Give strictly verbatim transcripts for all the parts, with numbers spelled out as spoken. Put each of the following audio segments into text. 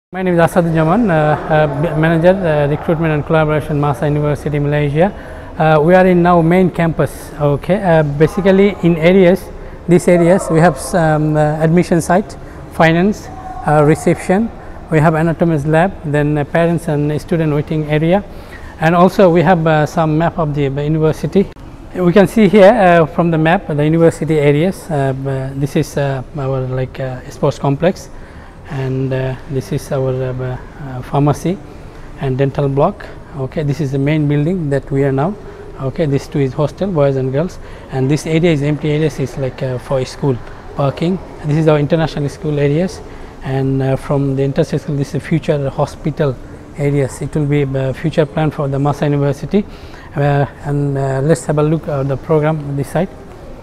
My name is Asadujaman, uh, uh, Manager, uh, Recruitment and Collaboration, Masa University, Malaysia. Uh, we are in now main campus. Okay, uh, basically in areas, these areas we have some uh, admission site, finance, uh, reception. We have anatomist lab, then uh, parents and student waiting area, and also we have uh, some map of the uh, university. We can see here uh, from the map the university areas. Uh, this is uh, our like uh, sports complex. And uh, this is our uh, uh, pharmacy and dental block. Okay, this is the main building that we are now. Okay, this too is hostel, boys and girls, and this area is empty areas is like uh, for school parking. This is our international school areas, and uh, from the international school, this is future hospital areas. It will be a future plan for the Masa University, uh, and uh, let's have a look at the program on this side.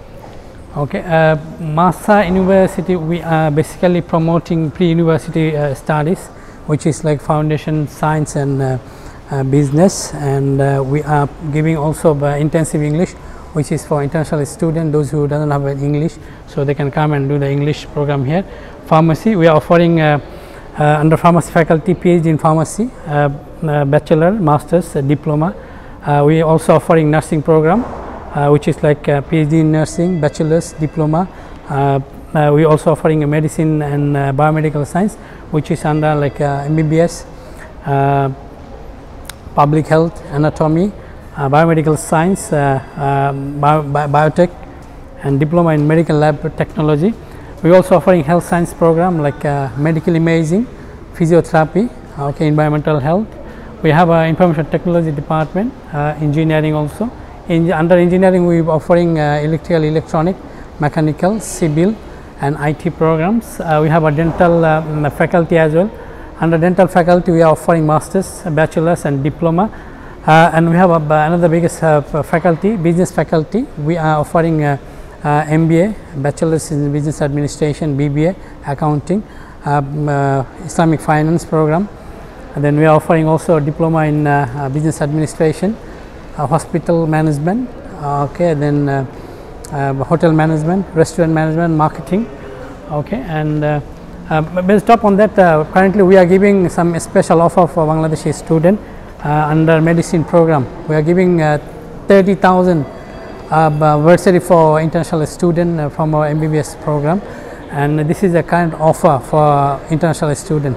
Okay, uh, Masa University, we are basically promoting pre-university uh, studies, which is like foundation science and uh, uh, business, and uh, we are giving also uh, intensive English, which is for international students, those who doesn't have English, so they can come and do the English program here. Pharmacy, we are offering uh, uh, under pharmacy faculty PhD in pharmacy, uh, uh, bachelor, masters, uh, diploma. Uh, we are also offering nursing program. Uh, which is like uh, PhD in nursing, bachelor's, diploma. Uh, uh, we also offering a medicine and uh, biomedical science, which is under like uh, M B B S, uh, public health, anatomy, uh, biomedical science, uh, uh, bio, bio, biotech, and diploma in medical lab technology. We also offering health science program like uh, medical imaging, physiotherapy, okay, environmental health. We have a information technology department, uh, engineering also. In, under engineering, we are offering uh, electrical, electronic, mechanical, civil, and I T programs. Uh, we have a dental uh, faculty as well. Under dental faculty, we are offering masters, bachelors, and diploma. Uh, and we have a, another biggest uh, faculty, business faculty. We are offering uh, uh, M B A, bachelors in business administration, B B A, accounting, um, uh, Islamic finance program. And then we are offering also a diploma in uh, uh, business administration. Uh, hospital management, uh, okay, then uh, uh, hotel management, restaurant management, marketing, okay, and uh, uh, based upon that, uh, currently we are giving some special offer for Bangladeshi student uh, under medicine program. We are giving uh, thirty thousand uh, bursary for international student uh, from our M B B S program, and this is a current offer for international student.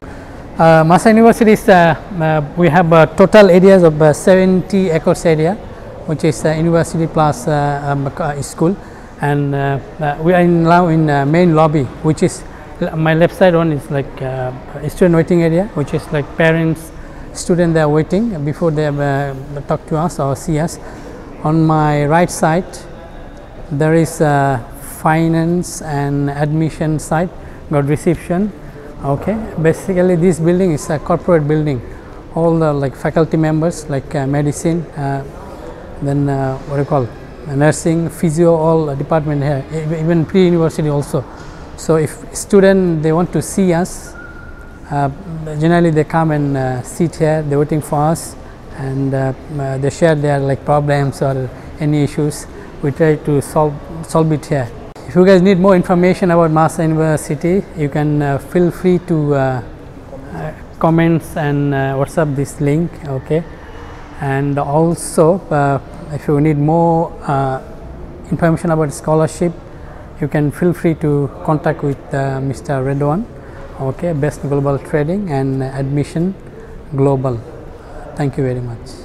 Uh, Masa University is, uh, uh, we have uh, total areas of uh, seventy acres area, which is uh, university plus uh, um, uh, school, and uh, uh, we are in now in uh, main lobby, which is my left side one is like uh, student waiting area, which is like parents, students they are waiting before they have, uh, talk to us or see us. On my right side, there is uh, finance and admission side, got reception. Okay, basically this building is a corporate building. All the like faculty members like uh, medicine, uh, then uh, what do you call nursing, physio, all uh, department here, even pre-university also. So if student they want to see us, uh, generally they come and uh, sit here, they're waiting for us, and uh, uh, they share their like problems or any issues. We try to solve solve it here. If you guys need more information about Masa University, you can uh, feel free to uh, uh, comments and uh, WhatsApp this link, okay. And also, uh, if you need more uh, information about scholarship, you can feel free to contact with uh, Mister Redwan, okay, Best Global Trading and Admission Global. Thank you very much.